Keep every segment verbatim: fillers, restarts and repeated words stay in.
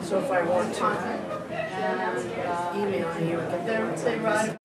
So if I want to email you, get there and say, Rod.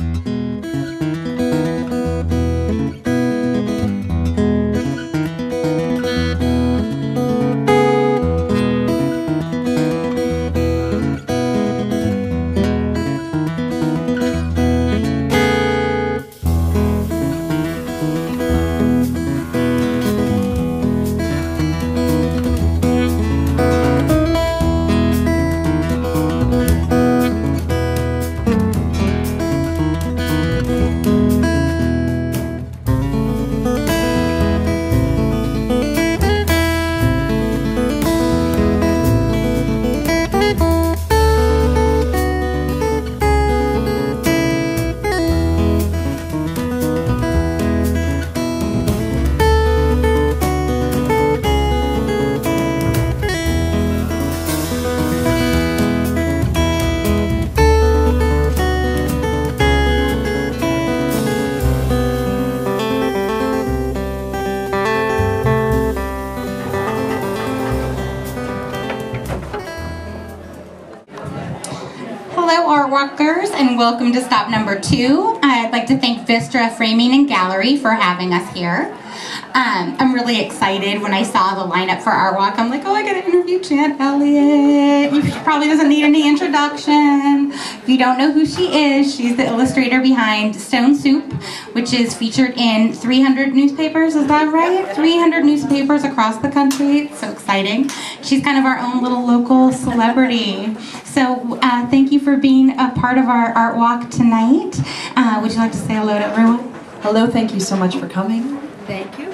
Hello, art walkers, and welcome to stop number two. I'd like to thank Vistra Framing and Gallery for having us here. Um, I'm really excited when I saw the lineup for Art Walk. I'm like, oh, I gotta interview Jan Elliott. She probably doesn't need any introduction. If you don't know who she is, she's the illustrator behind Stone Soup, which is featured in three hundred newspapers, is that right? three hundred newspapers across the country. It's so exciting. She's kind of our own little local celebrity. So uh, thank you for being a part of our Art Walk tonight. Uh, would you like to say hello to everyone? Hello, thank you so much for coming. Thank you.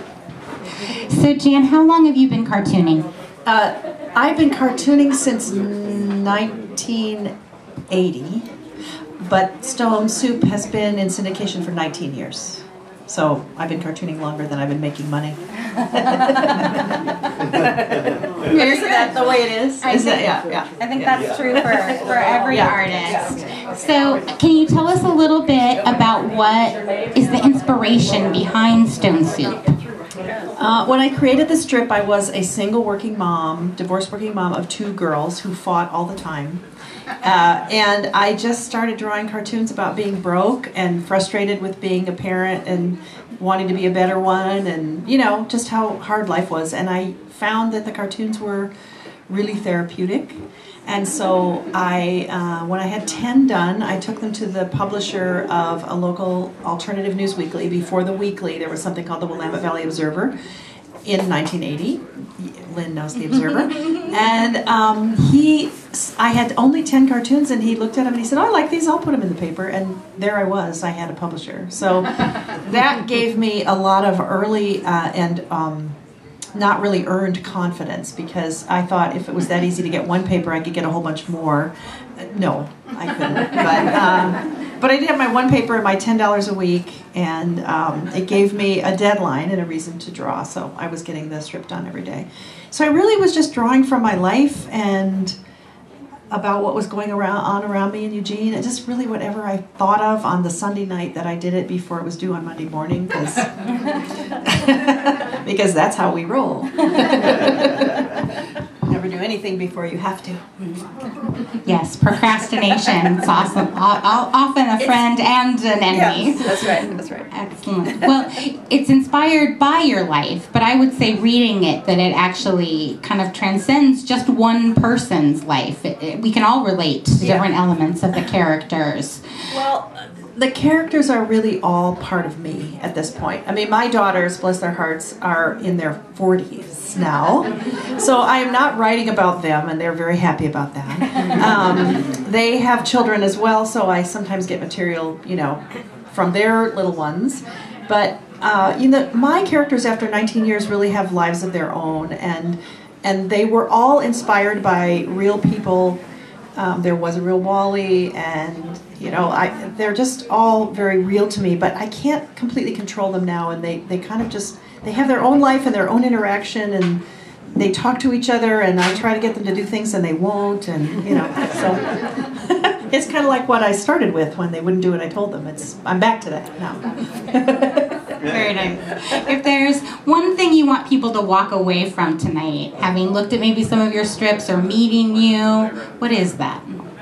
So Jan, how long have you been cartooning? Uh, I've been cartooning since nineteen eighty, but Stone Soup has been in syndication for nineteen years. So I've been cartooning longer than I've been making money. Isn't that the way it is? I is think, that, yeah, yeah. I think that's true for, for every Yeah. artist. So can you tell us a little bit about what is the inspiration behind Stone Soup? Uh, when I created the strip, I was a single working mom, divorced working mom of two girls who fought all the time. Uh, and I just started drawing cartoons about being broke and frustrated with being a parent and wanting to be a better one, and, you know, just how hard life was. And I found that the cartoons were really therapeutic. And so I, uh, when I had ten done, I took them to the publisher of a local alternative news weekly. Before the weekly, there was something called the Willamette Valley Observer in nineteen eighty. Lynn knows the Observer. And um, he, I had only ten cartoons, and he looked at them and he said, oh, I like these, I'll put them in the paper. And there I was, I had a publisher. So that gave me a lot of early uh, and um, not really earned confidence, because I thought if it was that easy to get one paper, I could get a whole bunch more. No, I couldn't. But, um, but I did have my one paper and my ten dollars a week, and um, it gave me a deadline and a reason to draw, so I was getting the strip done every day. So I really was just drawing from my life and about what was going around on around me in Eugene, and just really whatever I thought of on the Sunday night that I did it before it was due on Monday morning, because because that's how we roll. Never do anything before you have to. Yes, procrastination. It's awesome. Often a friend and an enemy. Yes, that's right. That's right. Excellent. Well, it's inspired by your life, but I would say reading it that it actually kind of transcends just one person's life. It, it, we can all relate to Yeah. different elements of the characters. Well, the characters are really all part of me at this point. I mean, my daughters, bless their hearts, are in their forties now. So I am not writing about them, and they're very happy about that. Um, they have children as well, so I sometimes get material, you know, from their little ones. But, uh, you know, my characters after nineteen years really have lives of their own, and, and they were all inspired by real people. Um, there was a real Wally, and you know, I they're just all very real to me, but I can't completely control them now, and they, they kind of just, they have their own life and their own interaction, and they talk to each other, and I try to get them to do things and they won't, and you know, so It's kind of like what I started with when they wouldn't do what I told them. It's I'm back to that now. Very nice. If there's one thing you want people to walk away from tonight, having looked at maybe some of your strips or meeting you, what is that?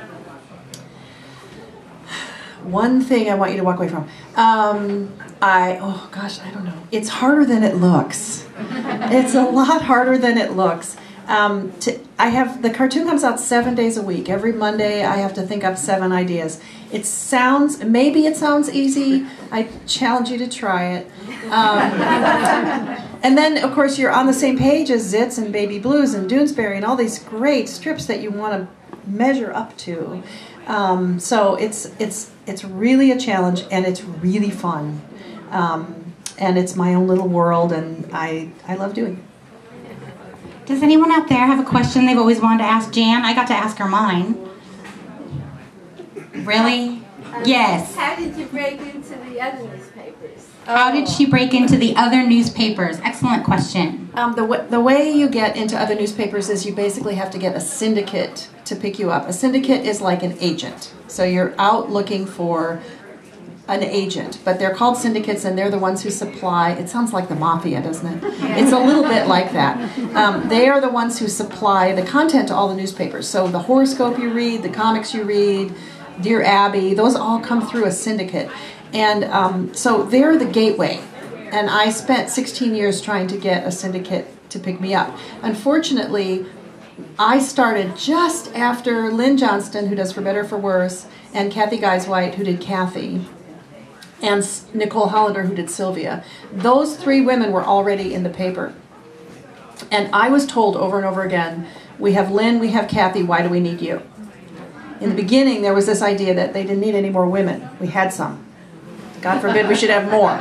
One thing I want you to walk away from. Um, I, oh gosh, I don't know. It's harder than it looks. It's a lot harder than it looks. Um, to, I have, the cartoon comes out seven days a week. Every Monday I have to think up seven ideas. It sounds, maybe it sounds easy. I challenge you to try it. Um, and then of course you're on the same page as Zitz and Baby Blues and Doonesbury and all these great strips that you want to measure up to. Um, so it's, it's, it's really a challenge and it's really fun. Um, and it's my own little world and I, I love doing it. Does anyone out there have a question they've always wanted to ask Jan? I got to ask her mine. Really? Um, Yes. How did you break into the other newspapers? How did she break into the other newspapers? Excellent question. Um, the, w the way you get into other newspapers is you basically have to get a syndicate to pick you up. A syndicate is like an agent. So you're out looking for an agent, but they're called syndicates and they're the ones who supply, it sounds like the mafia, doesn't it? It's a little bit like that. Um, they are the ones who supply the content to all the newspapers. So the horoscope you read, the comics you read, Dear Abby, those all come through a syndicate. And um, so they're the gateway. And I spent sixteen years trying to get a syndicate to pick me up. Unfortunately, I started just after Lynn Johnston, who does For Better or For Worse, and Kathy Guys-White, who did Kathy, and Nicole Hollander, who did Sylvia. Those three women were already in the paper. And I was told over and over again, we have Lynn, we have Kathy, why do we need you? In the beginning, there was this idea that they didn't need any more women. We had some. God forbid we should have more.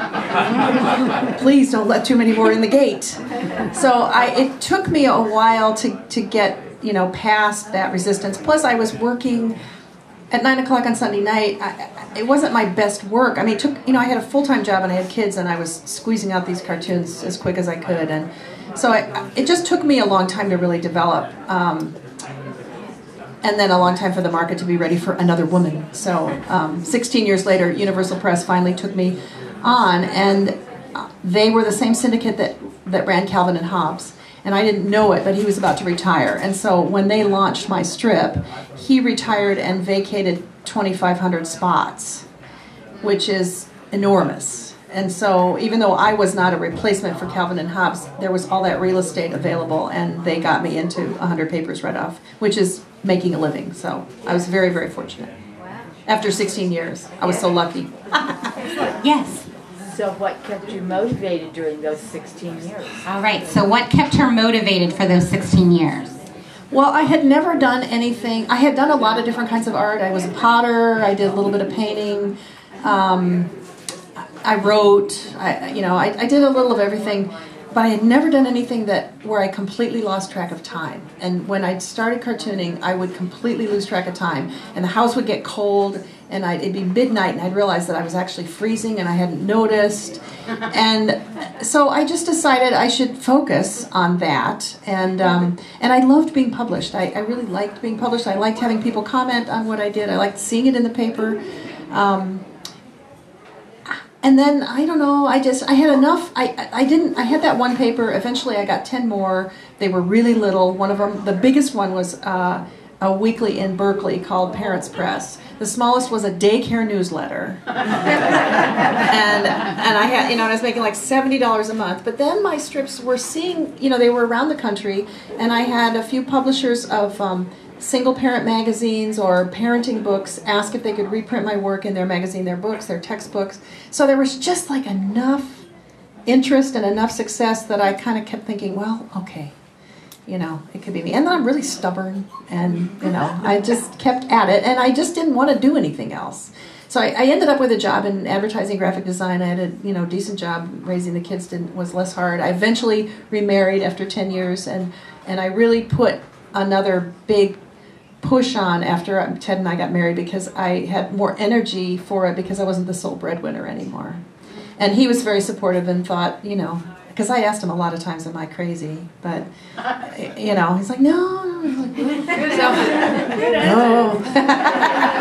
Please don't let too many more in the gate. So I, it took me a while to, to get, you know, past that resistance. Plus I was working at nine o'clock on Sunday night. I, it wasn't my best work. I mean, it took, you know, I had a full-time job and I had kids and I was squeezing out these cartoons as quick as I could. And so I, it just took me a long time to really develop. Um, and then a long time for the market to be ready for another woman. So um, sixteen years later, Universal Press finally took me on, and they were the same syndicate that, that ran Calvin and Hobbes. And I didn't know it, but he was about to retire. And so when they launched my strip, he retired and vacated twenty-five hundred spots, which is enormous. And so even though I was not a replacement for Calvin and Hobbes, there was all that real estate available, and they got me into one hundred papers right off, which is making a living. So I was very, very fortunate. After sixteen years, I was so lucky. Yes. So what kept you motivated during those sixteen years? All right, so what kept her motivated for those sixteen years? Well, I had never done anything. I had done a lot of different kinds of art. I was a potter. I did a little bit of painting. Um, I wrote. I, you know, I, I did a little of everything. But I had never done anything that where I completely lost track of time. And when I started cartooning, I would completely lose track of time. And the house would get cold, and I'd, it'd be midnight, and I'd realize that I was actually freezing, and I hadn't noticed. And so I just decided I should focus on that. And um, and I loved being published. I, I really liked being published. I liked having people comment on what I did. I liked seeing it in the paper. Um, And then, I don't know, I just, I had enough, I, I didn't, I had that one paper, eventually I got ten more, they were really little. One of them, the biggest one was uh, a weekly in Berkeley called Parents Press. The smallest was a daycare newsletter. and and I had, you know, and I was making like seventy dollars a month. But then my strips were seeing, you know, they were around the country, and I had a few publishers of um, single parent magazines or parenting books ask if they could reprint my work in their magazine, their books, their textbooks. So there was just like enough interest and enough success that I kind of kept thinking, well, okay, you know, it could be me. And then I'm really stubborn, and, you know, I just kept at it, and I just didn't want to do anything else. So I, I ended up with a job in advertising, graphic design. I had a, you know, decent job. Raising the kids didn't, was less hard. I eventually remarried after ten years, and, and I really put another big push on after Ted and I got married, because I had more energy for it because I wasn't the sole breadwinner anymore. And he was very supportive and thought, you know, because I asked him a lot of times, am I crazy? But, you know, he's like, no. So, no.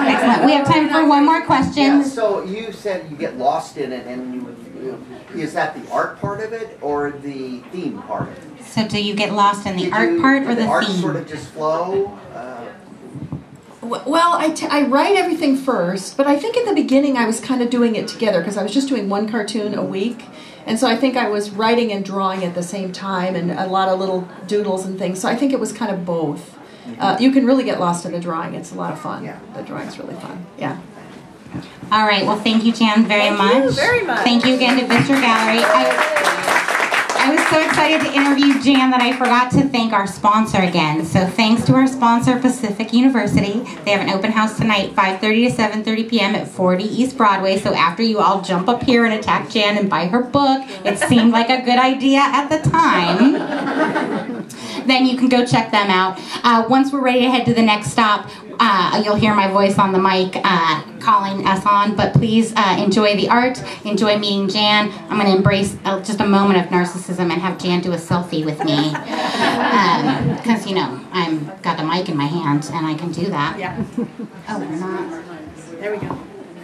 Excellent. We have time for one more question. Yeah, so you said you get lost in it, and you, is that the art part of it or the theme part of it? So do you get lost in the Did art you- part or did the art theme? sort of just flow? Uh, Well, I, t- I write everything first, but I think in the beginning I was kind of doing it together because I was just doing one cartoon a week. And so I think I was writing and drawing at the same time and a lot of little doodles and things. So I think it was kind of both. Uh, you can really get lost in the drawing. It's a lot of fun. Yeah. The drawing's really fun. Yeah. All right. Well, thank you, Jan, very Thank much. you very much. Thank you again to Vistra Gallery. I, I was so excited to interview Jan that I forgot to thank our sponsor again. So thanks to our sponsor, Pacific University. They have an open house tonight, five thirty to seven thirty p m at forty East Broadway. So after you all jump up here and attack Jan and buy her book, it seemed like a good idea at the time. Then you can go check them out. Uh, once we're ready to head to the next stop, uh, you'll hear my voice on the mic uh, calling us on, but please uh, enjoy the art, enjoy meeting Jan. I'm going to embrace uh, just a moment of narcissism and have Jan do a selfie with me. Because, um, you know, I've got the mic in my hand and I can do that. Yeah. Oh, we're not. There we go.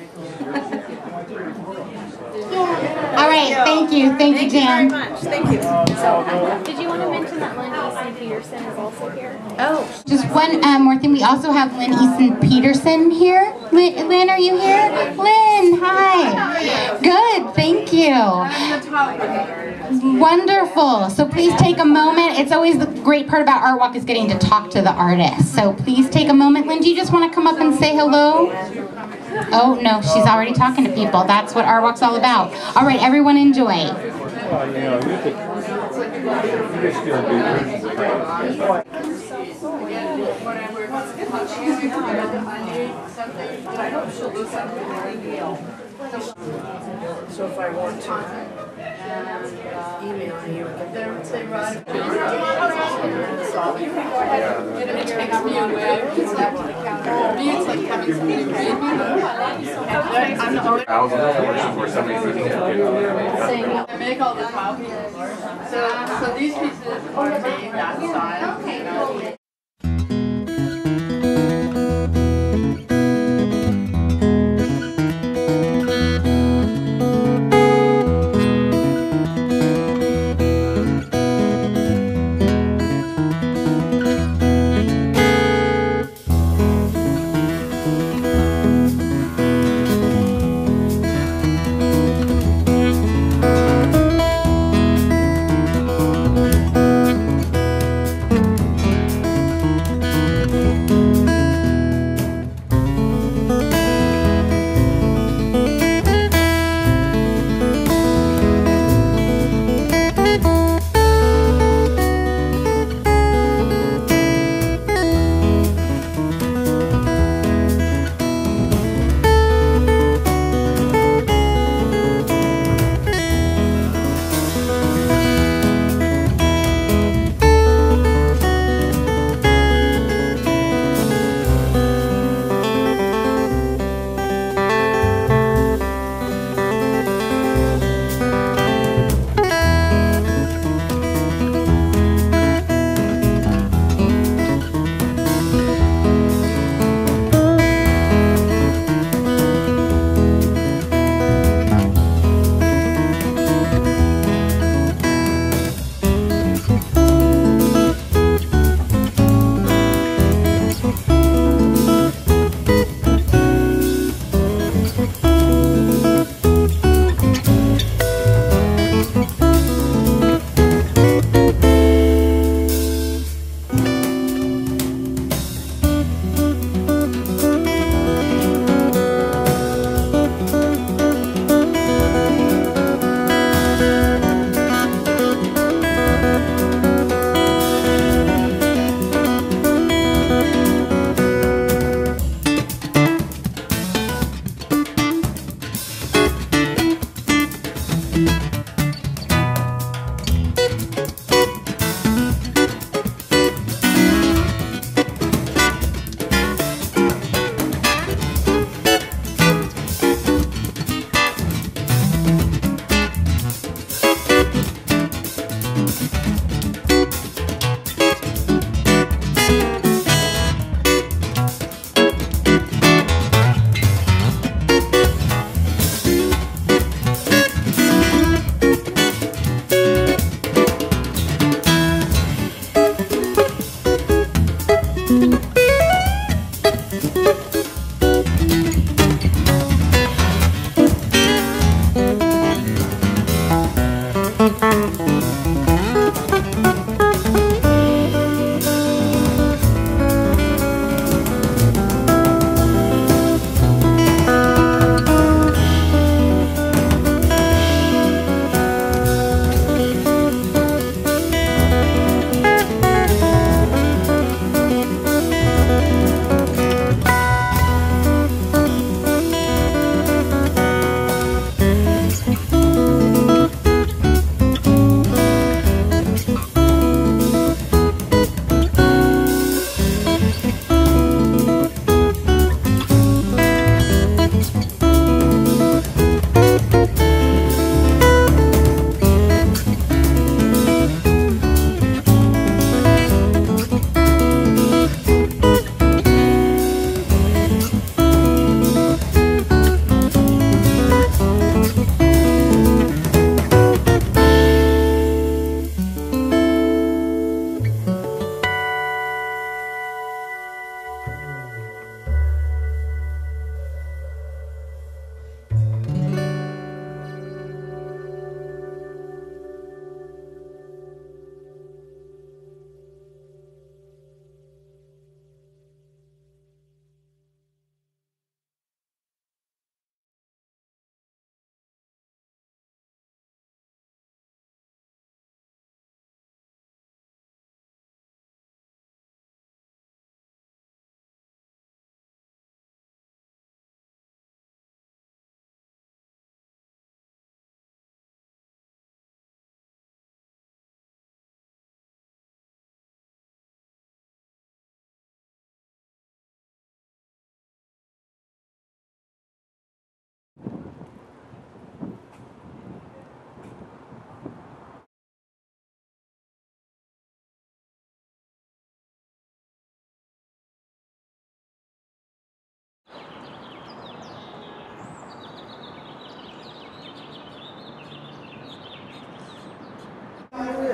All right, thank you. Thank, you, Jan. Very much. Thank you. Did you want to mention that Lynn Easton Peterson is also here? Oh. Just one uh, more thing. We also have Lynn Easton Peterson here. Lynn, Lynn, are you here? Lynn, hi. Good, thank you. Wonderful. So please take a moment. It's always the great part about Art Walk is getting to talk to the artists. So please take a moment. Lynn, do you just want to come up and say hello? Oh, no, she's already talking to people. That's what Art Walk's all about. All right, everyone enjoy. Well, you know, you could, you could still do So if I want to email you, it takes me away. It's like, me, it's like having somebody read me. I'm the I make all the copies. So, so these pieces are made that size.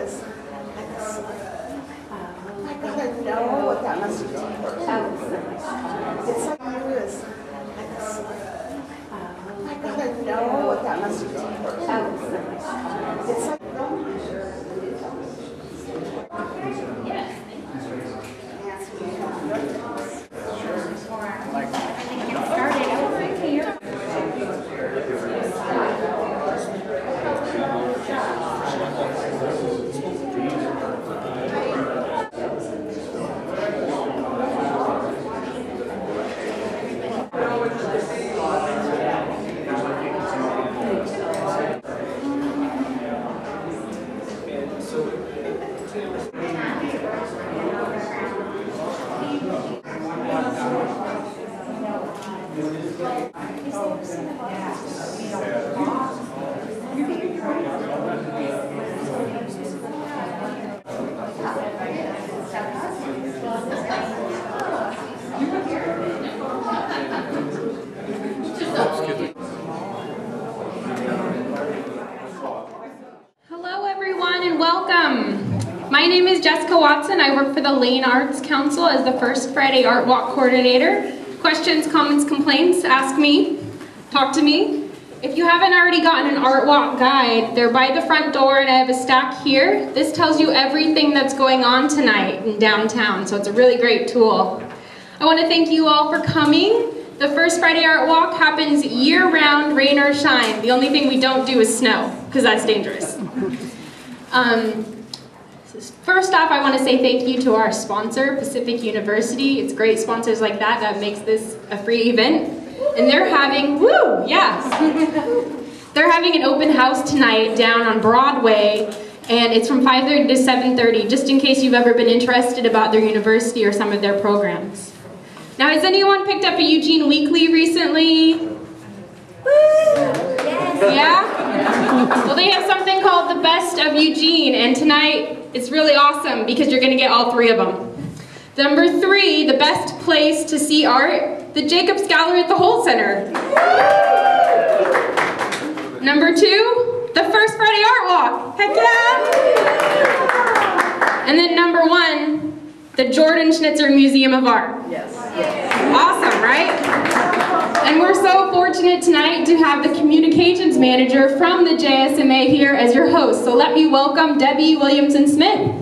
is like a slip. I gotta know what that must be. It's like you is like a slip. I gotta know what that must be. It's like Hello everyone and welcome. My name is Jessica Watson. I work for the Lane Arts Council as the First Friday Art Walk Coordinator. Questions, comments, complaints, ask me, talk to me. If you haven't already gotten an Art Walk guide, they're by the front door and I have a stack here. This tells you everything that's going on tonight in downtown, so it's a really great tool. I want to thank you all for coming. The First Friday Art Walk happens year-round, rain or shine. The only thing we don't do is snow, because that's dangerous. Um, first off, I want to say thank you to our sponsor, Pacific University. It's great sponsors like that that makes this a free event. And they're having, woo, yes. They're having an open house tonight down on Broadway, and it's from five thirty to seven thirty, just in case you've ever been interested about their university or some of their programs. Now, has anyone picked up a Eugene Weekly recently? Woo! Yes. Yeah? Well, they have something called The Best of Eugene, and tonight it's really awesome because you're going to get all three of them. Number three, the best place to see art, the Jacobs Gallery at the Holt Center. Number two, the First Friday Art Walk. Heck yeah! And then number one, the Jordan Schnitzer Museum of Art. Yes. Awesome, right? And we're so fortunate tonight to have the communications manager from the J S M A here as your host. So let me welcome Debbie Williamson-Smith.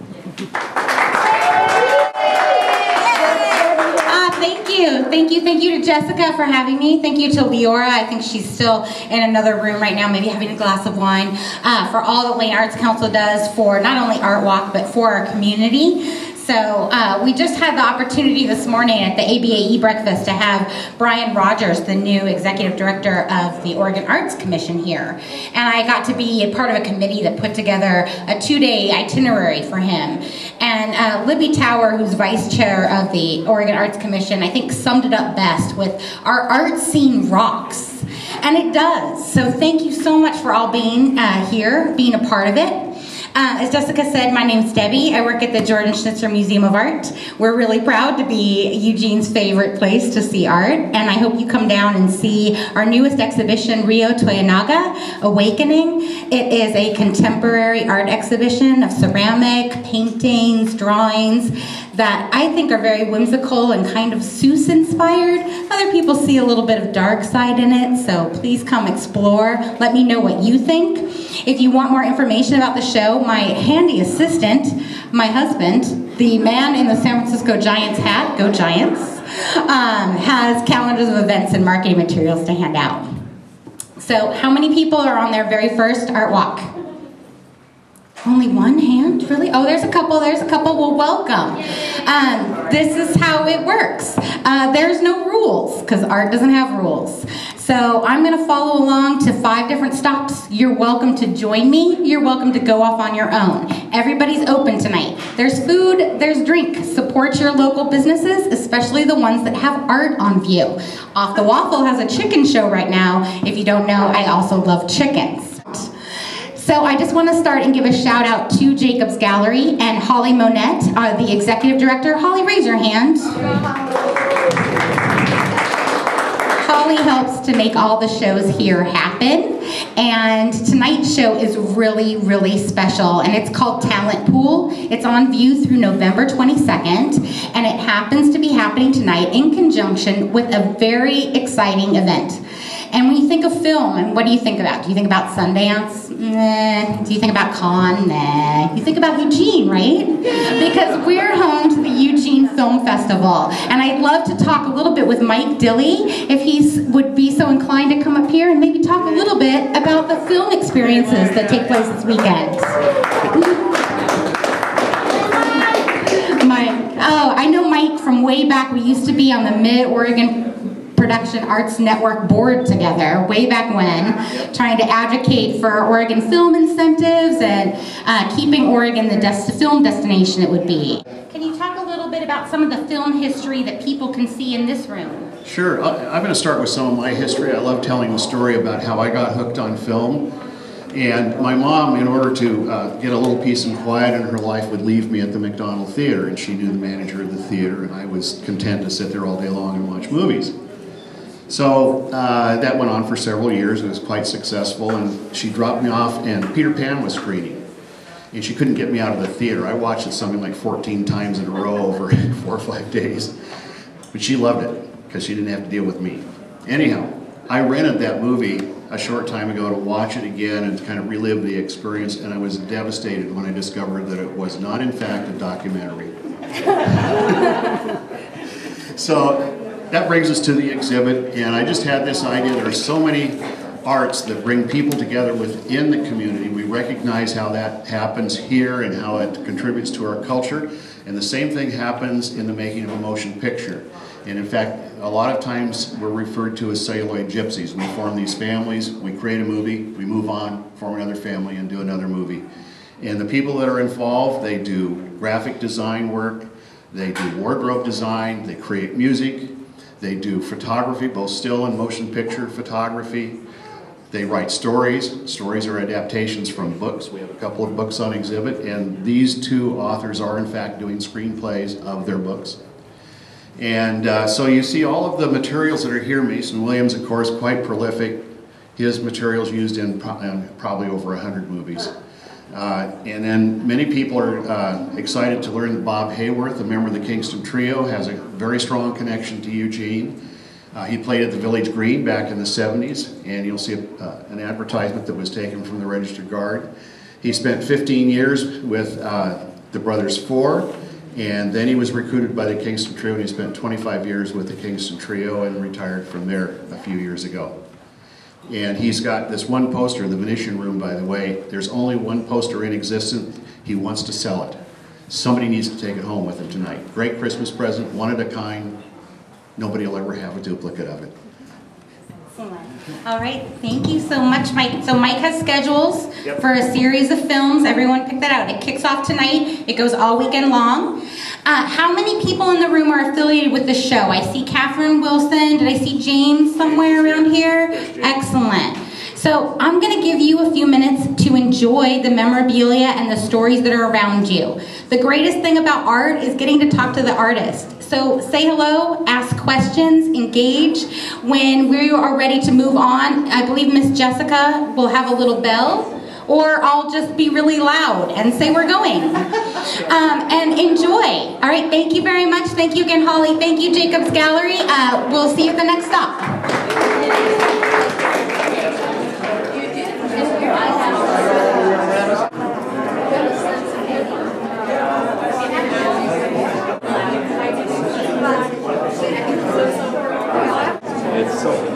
Thank you. Thank you. Thank you to Jessica for having me. Thank you to Leora. I think she's still in another room right now, maybe having a glass of wine, uh, for all that Lane Arts Council does for not only Art Walk, but for our community. So uh, we just had the opportunity this morning at the A B A E breakfast to have Brian Rogers, the new executive director of the Oregon Arts Commission here. And I got to be a part of a committee that put together a two-day itinerary for him. And uh, Libby Tower, who's vice chair of the Oregon Arts Commission, I think summed it up best with, our art scene rocks. And it does. So thank you so much for all being uh, here, being a part of it. Uh, as Jessica said, my name's Debbie. I work at the Jordan Schnitzer Museum of Art. We're really proud to be Eugene's favorite place to see art, and I hope you come down and see our newest exhibition, Rio Toyonaga, Awakening. It is a contemporary art exhibition of ceramic, paintings, drawings that I think are very whimsical and kind of Seuss-inspired. Other people see a little bit of dark side in it, so please come explore. Let me know what you think. If you want more information about the show, my handy assistant, my husband, the man in the San Francisco Giants hat, go Giants, um, has calendars of events and marketing materials to hand out. So how many people are on their very first Art Walk? Only one hand? Really? Oh, there's a couple, there's a couple. Well, welcome. Um, this is how it works. Uh, there's no rules, because art doesn't have rules. So I'm going to follow along to five different stops. You're welcome to join me. You're welcome to go off on your own. Everybody's open tonight. There's food, there's drink. Support your local businesses, especially the ones that have art on view. Off the Waffle has a chicken show right now. If you don't know, I also love chickens. So I just want to start and give a shout out to Jacobs Gallery and Holly Monette, uh, the executive director. Holly, raise your hand. Holly helps to make all the shows here happen. And tonight's show is really, really special, and it's called Talent Pool. It's on view through November twenty-second, and it happens to be happening tonight in conjunction with a very exciting event. And when you think of film, and what do you think about? Do you think about Sundance? Nah. Do you think about Cannes? Nah. You think about Eugene, right? Because we're home to the Eugene Film Festival. And I'd love to talk a little bit with Mike Dilley, if he would be so inclined to come up here and maybe talk a little bit about the film experiences that take place this weekend. Mike. Oh, I know Mike from way back. We used to be on the Mid-Oregon Production Arts Network board together way back when, trying to advocate for Oregon film incentives and uh, keeping Oregon the des film destination it would be. Can you talk a little bit about some of the film history that people can see in this room? Sure. I'm going to start with some of my history. I love telling the story about how I got hooked on film. And my mom, in order to uh, get a little peace and quiet in her life, would leave me at the McDonald Theater, and she knew the manager of the theater, and I was content to sit there all day long and watch movies. So uh, that went on for several years. It was quite successful, and she dropped me off, and Peter Pan was screening, and she couldn't get me out of the theater. I watched it something like fourteen times in a row over four or five days, but she loved it because she didn't have to deal with me. Anyhow, I rented that movie a short time ago to watch it again and to kind of relive the experience, and I was devastated when I discovered that it was not in fact a documentary. So that brings us to the exhibit, and I just had this idea. There are so many arts that bring people together within the community. We recognize how that happens here and how it contributes to our culture, and the same thing happens in the making of a motion picture. And in fact, a lot of times we're referred to as celluloid gypsies. We form these families, we create a movie, we move on, form another family, and do another movie. And the people that are involved, they do graphic design work, they do wardrobe design, they create music, they do photography, both still and motion picture photography. They write stories. Stories are adaptations from books. We have a couple of books on exhibit, and these two authors are in fact doing screenplays of their books. And uh, so you see all of the materials that are here. Mason Williams, of course, quite prolific. His materials used in, pro in probably over a hundred movies. Uh, and then many people are uh, excited to learn that Bob Hayworth, a member of the Kingston Trio, has a very strong connection to Eugene. Uh, he played at the Village Green back in the seventies, and you'll see a, uh, an advertisement that was taken from the Register Guard. He spent fifteen years with uh, the Brothers Four, and then he was recruited by the Kingston Trio, and he spent twenty-five years with the Kingston Trio and retired from there a few years ago. And he's got this one poster, the Venetian Room, by the way. There's only one poster in existence. He wants to sell it. Somebody needs to take it home with him tonight. Great Christmas present, one of a kind. Nobody will ever have a duplicate of it. All right, thank you so much, Mike. So Mike has schedules Yep. for a series of films. Everyone pick that out. It kicks off tonight. It goes all weekend long. Uh, how many people in the room are affiliated with the show? I see Catherine Wilson. Did I see James somewhere around here? Excellent. So I'm going to give you a few minutes to enjoy the memorabilia and the stories that are around you. The greatest thing about art is getting to talk to the artist. So say hello, ask questions, engage. When we are ready to move on, I believe Miss Jessica will have a little bell, or I'll just be really loud and say we're going. Um, and enjoy. All right, thank you very much. Thank you again, Holly. Thank you, Jacobs Gallery. Uh, we'll see you at the next stop. It's so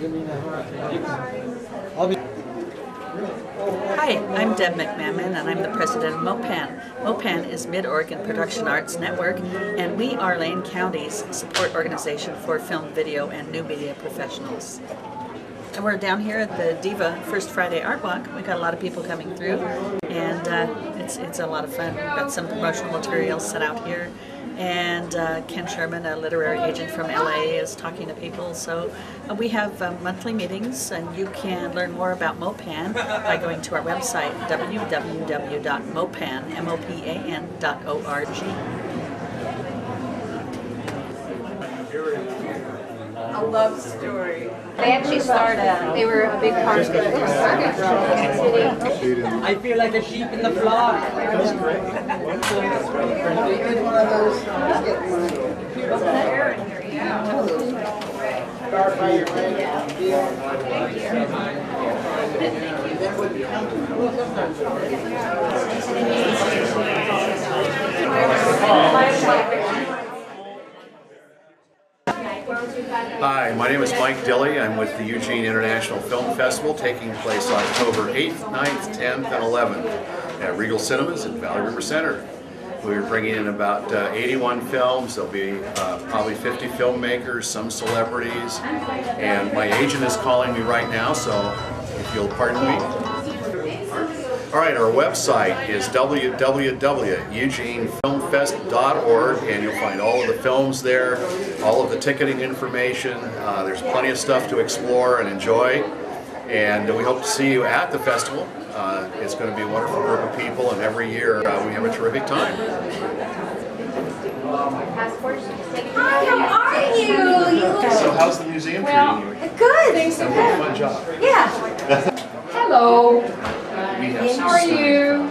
Hi, I'm Deb McMahon, and I'm the president of MOPAN. MOPAN is Mid-Oregon Production Arts Network, and we are Lane County's support organization for film, video, and new media professionals. And we're down here at the Diva First Friday Art Walk. We've got a lot of people coming through, and uh, it's, it's a lot of fun. We've got some promotional materials set out here, and uh, Ken Sherman, a literary agent from L A, is talking to people. So uh, we have uh, monthly meetings, and you can learn more about MOPAN by going to our website, w w w dot mopan dot org. A love story. They actually started, they were a big part of it. I feel like a sheep in the flock. That's great. Hi, my name is Mike Dilley. I'm with the Eugene International Film Festival, taking place October eighth, ninth, tenth, and eleventh at Regal Cinemas in Valley River Center. We're bringing in about uh, eighty-one films. There'll be uh, probably fifty filmmakers, some celebrities, and my agent is calling me right now, so if you'll pardon me. All right, our website is w w w dot eugene film fest dot org, and you'll find all of the films there, all of the ticketing information. Uh, there's plenty of stuff to explore and enjoy, and we hope to see you at the festival. Uh, it's going to be a wonderful group of people, and every year uh, we have a terrific time. Hi, how are you? You look So how's the museum well, treating you? good. Thanks Having a fun job. Yeah. Hello. We have some How are stuff. you?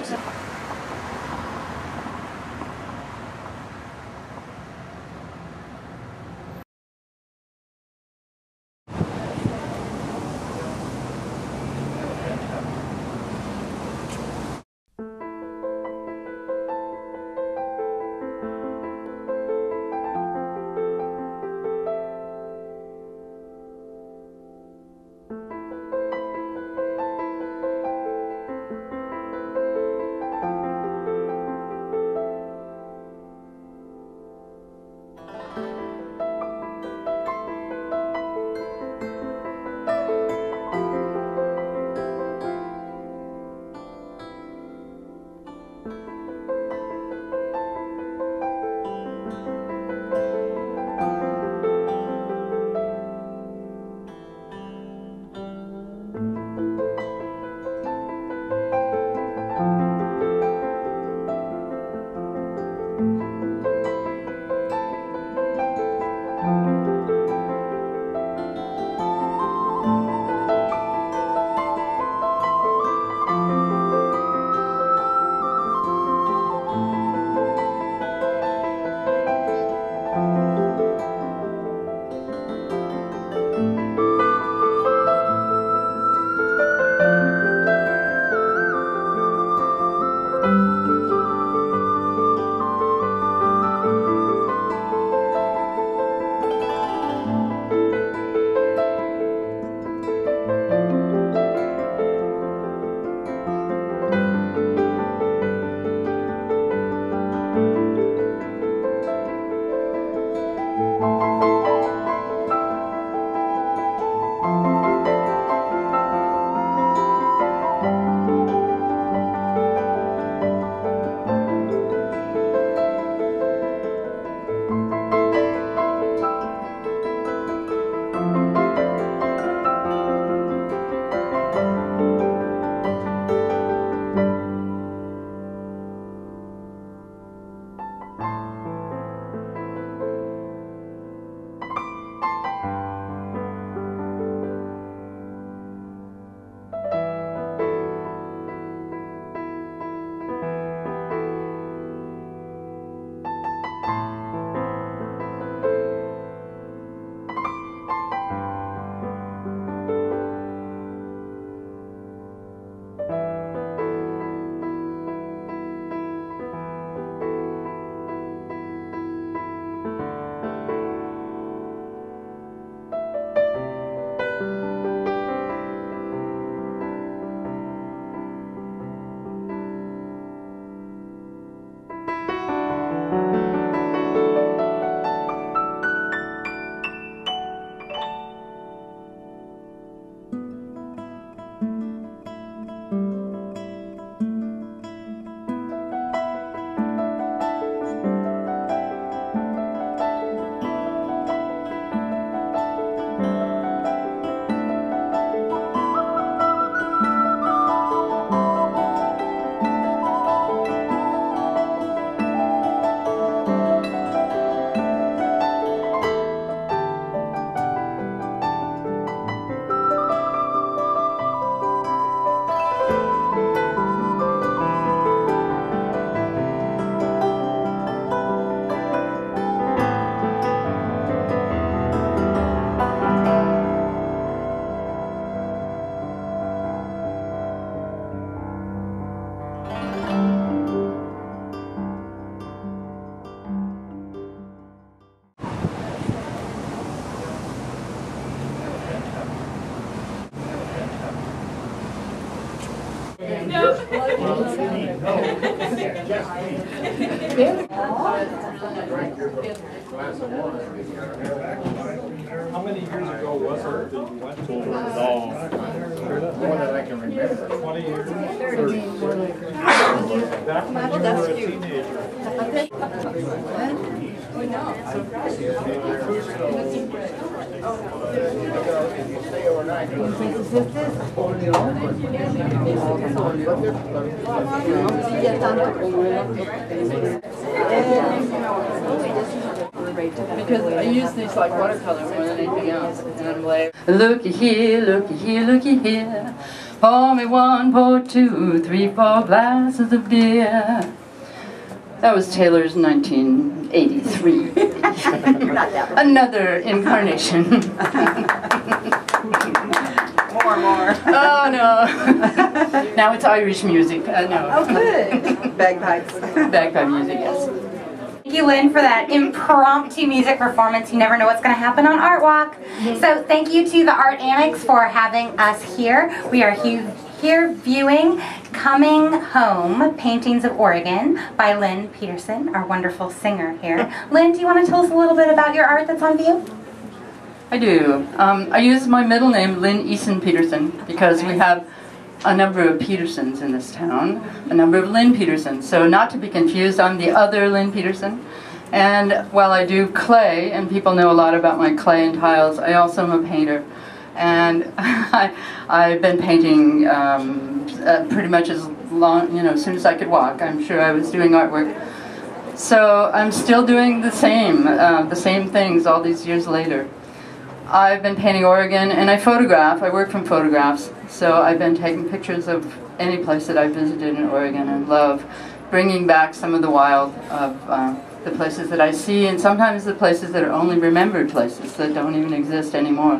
How many years ago was it that you went to it? Oh, more than I can remember. twenty years? thirty. Back when you were a teenager. Because I use these like watercolor more than anything else. And I'm like, looky here, looky here, looky here. Pour me one, pour two, three, four glasses of beer. That was Taylor's nineteen eighty-three. Another incarnation. More, more. Oh no. Now it's Irish music. Uh, no. Oh, good. Bagpipes. Bagpipe music, yes. Thank you, Lynn, for that impromptu music performance. You never know what's going to happen on Art Walk. So thank you to the Art Annex for having us here. We are here viewing Coming Home, Paintings of Oregon by Lynn Peterson, our wonderful singer here. Lynn, do you want to tell us a little bit about your art that's on view? I do. Um, I use my middle name, Lynn Eason Peterson, because we have a number of Petersons in this town, a number of Lynn Petersons. So not to be confused, I'm the other Lynn Peterson. And while I do clay, and people know a lot about my clay and tiles, I also am a painter. And I, I've been painting um, uh, pretty much as long, you know, as soon as I could walk. I'm sure I was doing artwork. So I'm still doing the same, uh, the same things all these years later. I've been painting Oregon, and I photograph. I work from photographs, so I've been taking pictures of any place that I visited in Oregon and love bringing back some of the wild of uh, the places that I see, and sometimes the places that are only remembered places that don't even exist anymore.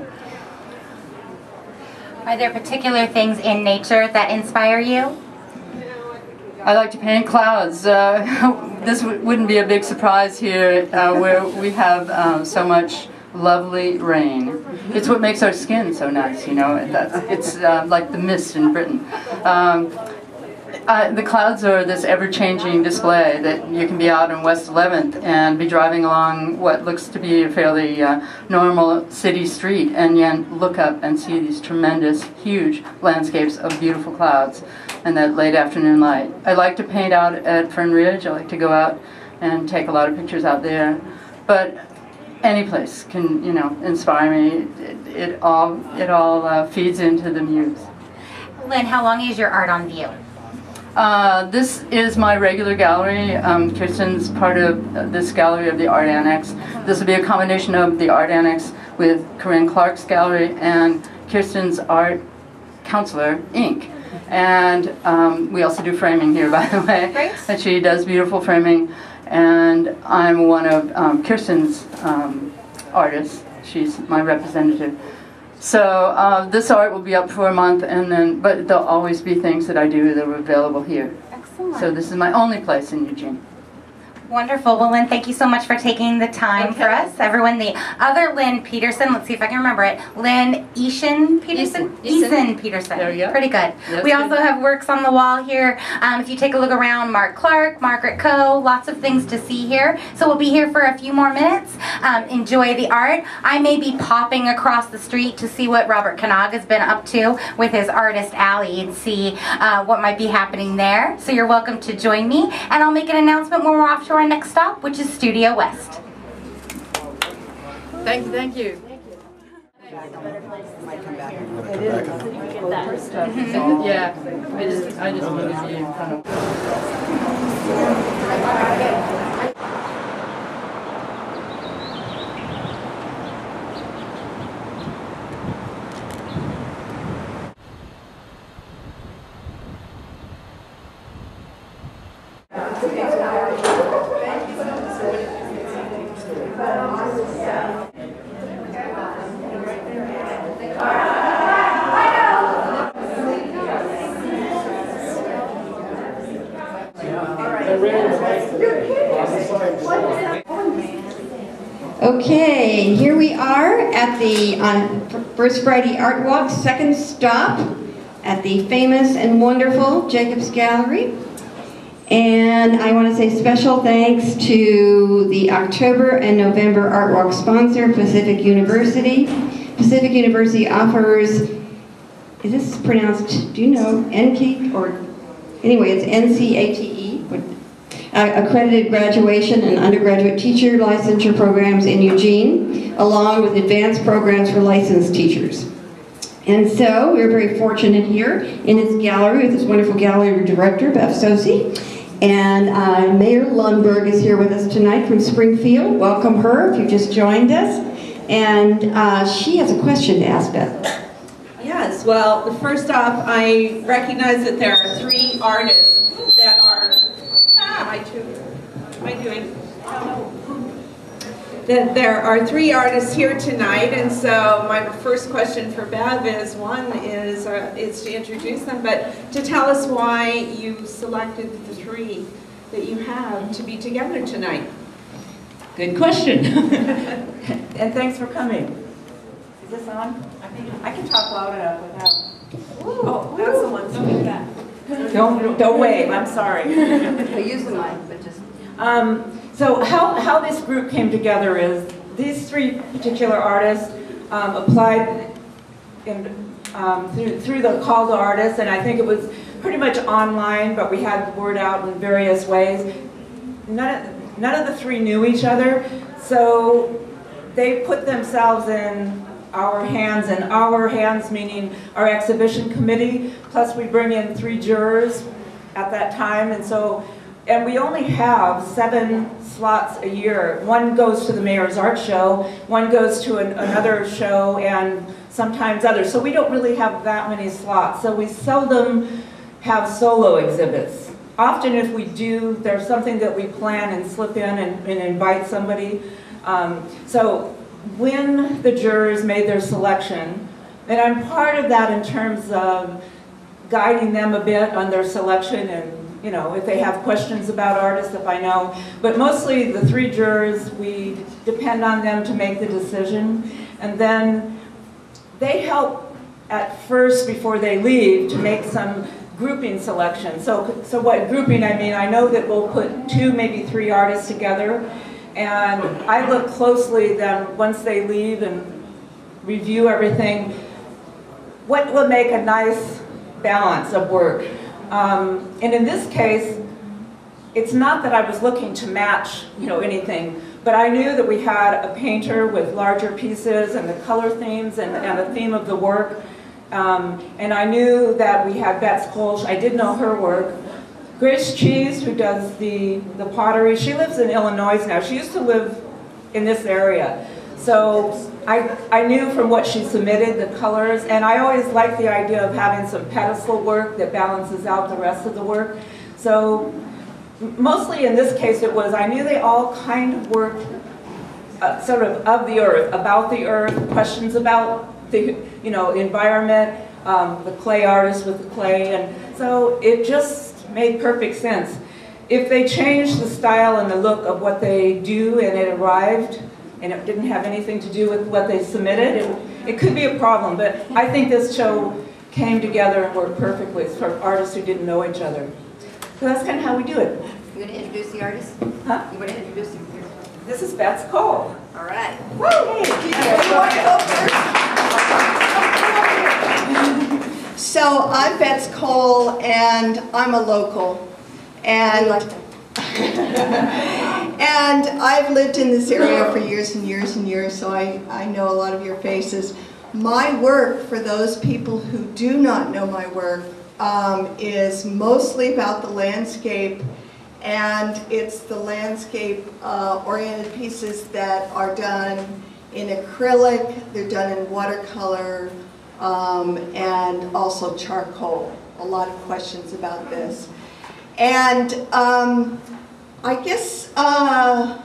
Are there particular things in nature that inspire you? I like to paint clouds. Uh, this w wouldn't be a big surprise here uh, where we have um, so much lovely rain. It's what makes our skin so nice, you know. That's, it's uh, like the mist in Britain. Um, uh, the clouds are this ever-changing display that you can be out on West eleventh and be driving along what looks to be a fairly uh, normal city street, and yet look up and see these tremendous, huge landscapes of beautiful clouds and that late afternoon light. I like to paint out at Fern Ridge. I like to go out and take a lot of pictures out there. But any place can, you know, inspire me. It, it all, it all uh, feeds into the muse. Lynn, how long is your art on view? Uh, this is my regular gallery. Um, Kirsten's part of uh, this gallery of the Art Annex. This will be a combination of the Art Annex with Corinne Clark's gallery and Kirsten's Art Counselor, Incorporated. And um, we also do framing here, by the way. Great. And she does beautiful framing. And I'm one of um, Kirsten's um, artists. She's my representative. So uh, this art will be up for a month, and then, but there'll always be things that I do that are available here. Excellent. So this is my only place in Eugene. Wonderful. Well, Lynn, thank you so much for taking the time Okay. for us. Everyone, the other Lynn Peterson, let's see if I can remember it. Lynn Eason Peterson? Eason. Eason Peterson. There you go. Pretty good. That's we good. also have works on the wall here. Um, if you take a look around, Mark Clark, Margaret Coe, lots of things to see here. So we'll be here for a few more minutes. Um, enjoy the art. I may be popping across the street to see what Robert Knag has been up to with his Artist Alley and see uh, what might be happening there. So you're welcome to join me. And I'll make an announcement when we're off to our next stop, which is Studio West. Thank you, thank you. Yeah, I just, I just wanted to be in front of. Okay, here we are at the on First Friday Art Walk, second stop, at the famous and wonderful Jacobs Gallery. And I want to say special thanks to the October and November Art Walk sponsor, Pacific University. Pacific University offers, is this pronounced, do you know, N C or, anyway, it's N C A T E, uh, accredited graduation and undergraduate teacher licensure programs in Eugene, along with advanced programs for licensed teachers. And so we're very fortunate here in this gallery with this wonderful gallery director, Beth Sosi. And uh, Mayor Lundberg is here with us tonight from Springfield. Welcome her if you just joined us. And uh, she has a question to ask Beth. Yes, well, first off, I recognize that there are three artists that are, ah, am I too, what am I doing? That there are three artists here tonight, and so my first question for Bev is, one is, uh, is to introduce them, but to tell us why you selected the three that you have to be together tonight. Good question. And thanks for coming. Is this on? I think I can talk loud enough without. Oh, that's the one. Don't do that. Don't don't wave. I'm sorry. I use the mic, but just. Um, so how how this group came together is these three particular artists um, applied in um, through through the call to artists, and I think it was pretty much online, but we had the word out in various ways. None of, none of the three knew each other, so they put themselves in our hands, and our hands meaning our exhibition committee, plus we bring in three jurors at that time, and so, and we only have seven slots a year. One goes to the Mayor's Art Show, one goes to an, another show, and sometimes others, so we don't really have that many slots, so we seldom have solo exhibits. Often if we do, there's something that we plan and slip in and, and invite somebody. Um, so when the jurors made their selection, and I'm part of that in terms of guiding them a bit on their selection, and you know, if they have questions about artists, if I know. But mostly the three jurors, we depend on them to make the decision, and then they help at first before they leave to make some grouping selection. So, so what grouping I mean, I know that we'll put two, maybe three artists together, and I look closely then once they leave and review everything, what will make a nice balance of work. Um, and in this case, it's not that I was looking to match, you know, anything, but I knew that we had a painter with larger pieces and the color themes and, and the theme of the work. Um, and I knew that we had Betsy Kolsch. I did know her work. Grace Cheese, who does the, the pottery, she lives in Illinois now. She used to live in this area. So I, I knew from what she submitted, the colors, and I always like the idea of having some pedestal work that balances out the rest of the work. So mostly in this case it was, I knew they all kind of worked uh, sort of of the earth, about the earth, questions about the, you know, environment, um, the clay artist with the clay, and so it just made perfect sense. If they changed the style and the look of what they do and it arrived, and it didn't have anything to do with what they submitted, it, it could be a problem, but I think this show came together and worked perfectly for artists who didn't know each other. So that's kind of how we do it. You want to introduce the artist? Huh? You want to introduce the artist? This is Betsy Kolsch. All right. Woo! So I'm Betsy Kolsch, and I'm a local, and and I've lived in this area for years and years and years, so I, I know a lot of your faces. My work, for those people who do not know my work, um, is mostly about the landscape, and it's the landscape uh, oriented pieces that are done in acrylic, they're done in watercolor, um, and also charcoal. A lot of questions about this. And um, I guess uh,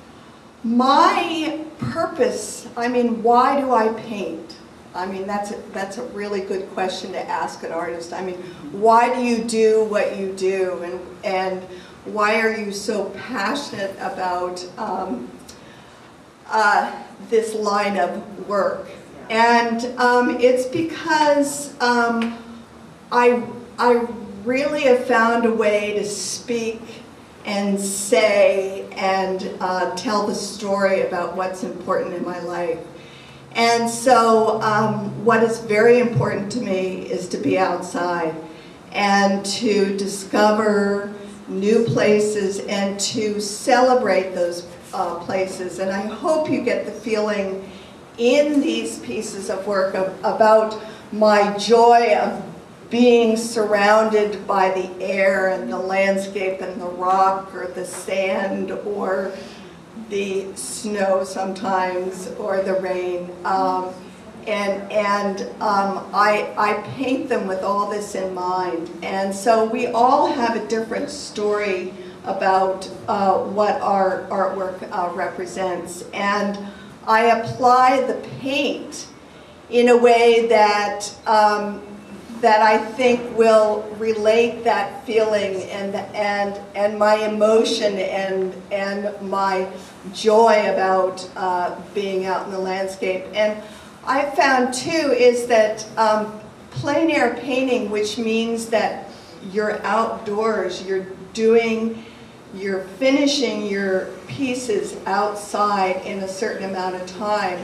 my purpose, I mean, why do I paint? I mean, that's a, that's a really good question to ask an artist. I mean, why do you do what you do, and, and why are you so passionate about um, uh, this line of work? And um, it's because um, I, I really have found a way to speak and say and uh, tell the story about what's important in my life. And so um, what is very important to me is to be outside and to discover new places and to celebrate those uh, places. And I hope you get the feeling in these pieces of work of, about my joy of being surrounded by the air and the landscape and the rock or the sand or the snow sometimes or the rain. Um, and and um, I, I paint them with all this in mind. And so we all have a different story about uh, what our artwork uh, represents. And I apply the paint in a way that um, that I think will relate that feeling and and and my emotion and and my joy about uh, being out in the landscape. And I found too is that um, plein air painting, which means that you're outdoors, you're doing, you're finishing your pieces outside in a certain amount of time.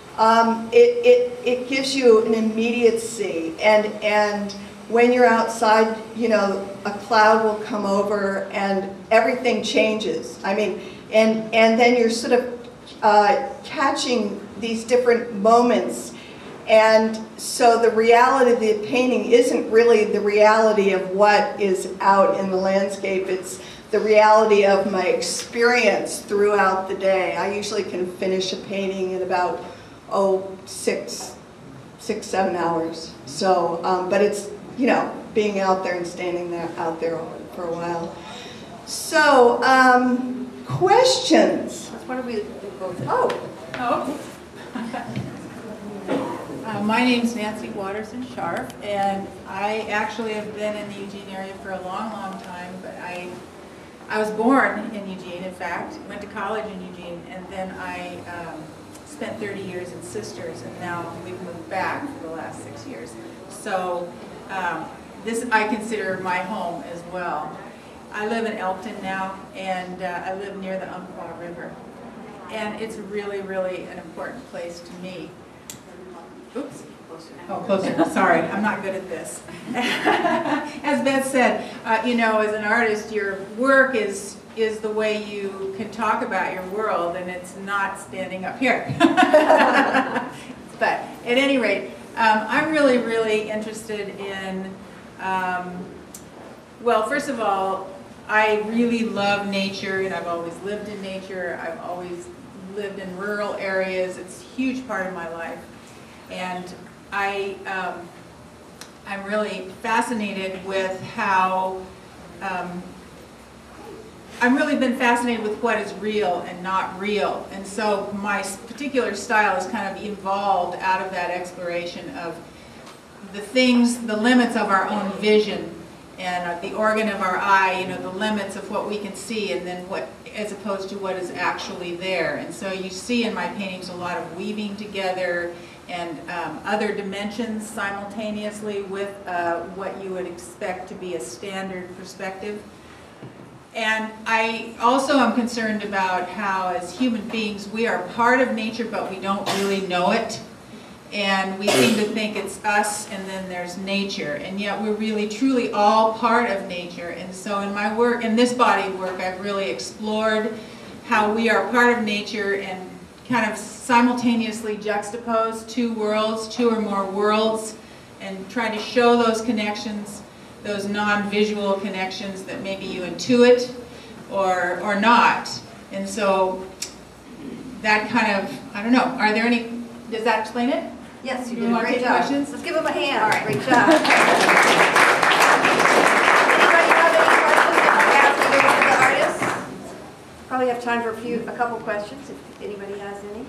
Um, it, it, it gives you an immediacy, and, and when you're outside, you know, a cloud will come over and everything changes. I mean, and, and then you're sort of uh, catching these different moments, and so the reality of the painting isn't really the reality of what is out in the landscape, it's the reality of my experience throughout the day. I usually can finish a painting in about oh, six, six, seven hours. So, um, but it's, you know, being out there and standing there out there for a while. So, um, questions? What are we both? Oh. Oh. uh, my name's Nancy Watterson Sharp, and I actually have been in the Eugene area for a long, long time, but I I was born in Eugene, in fact, went to college in Eugene, and then I um, spent thirty years in Sisters, and now we've moved back for the last six years. So um, this I consider my home as well. I live in Elkton now, and uh, I live near the Umpqua River. And it's really, really an important place to me. Oops. Oh, closer. Sorry, I'm not good at this. As Beth said, uh, you know, as an artist, your work is is the way you can talk about your world, and it's not standing up here. But at any rate, um, I'm really, really interested in, um, well, first of all, I really love nature, and I've always lived in nature. I've always lived in rural areas. It's a huge part of my life. And I, um, I'm really fascinated with how, um, I've really been fascinated with what is real and not real. And so my particular style has kind of evolved out of that exploration of the things, the limits of our own vision, and uh, the organ of our eye, you know, the limits of what we can see, and then what, as opposed to what is actually there. And so you see in my paintings a lot of weaving together and um, other dimensions simultaneously with uh, what you would expect to be a standard perspective. And I also am concerned about how, as human beings, we are part of nature, but we don't really know it. And we seem to think it's us and then there's nature, and yet we're really truly all part of nature. And so in my work, in this body of work, I've really explored how we are part of nature and kind of simultaneously juxtapose two worlds, two or more worlds, and try to show those connections, those non-visual connections that maybe you intuit or, or not. And so that kind of, I don't know, are there any, does that explain it? Yes, you You did a want to great take job. questions? Let's give them a hand. All right. Great job. Anybody have any questions that you ask the artists? Probably have time for a few, a couple questions if anybody has any.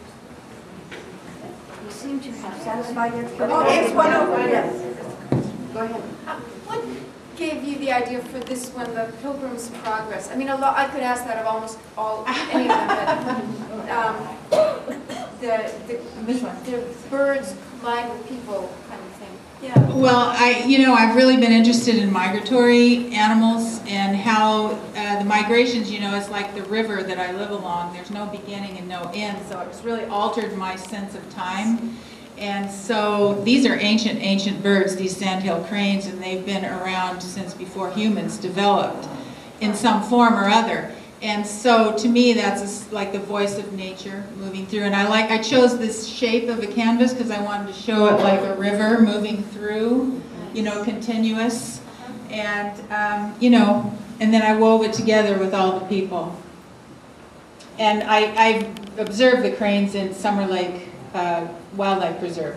You seem to have satisfied your question. Oh, yes, one over. Yes. Go ahead. Uh, what gave you the idea for this one, the Pilgrim's Progress? I mean, a lot. I could ask that of almost all, any of them, but um, the the, the birds collide with people kind of thing. Well, I, you know, I've really been interested in migratory animals and how uh, the migrations, you know, it's like the river that I live along. There's no beginning and no end, so it's really altered my sense of time. And so these are ancient, ancient birds, these sandhill cranes, and they've been around since before humans developed in some form or other. And so to me, that's a, like the voice of nature moving through. And I like, I chose this shape of a canvas because I wanted to show it like a river moving through, you know, continuous. And, um, you know, and then I wove it together with all the people. And I, I observed the cranes in Summer Lake uh, Wildlife Preserve.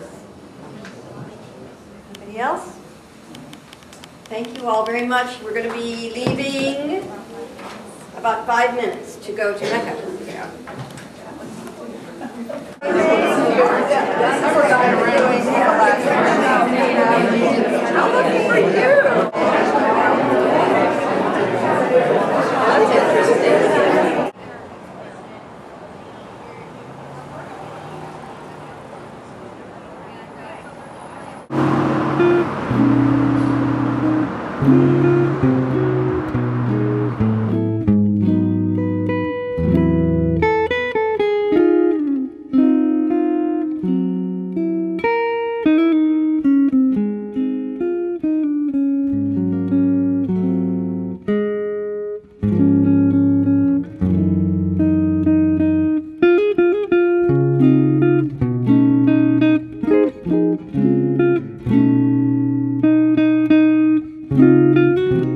Anybody else? Thank you all very much. We're going to be leaving about five minutes to go to Mecca. How lucky for you! That's interesting. Thank you.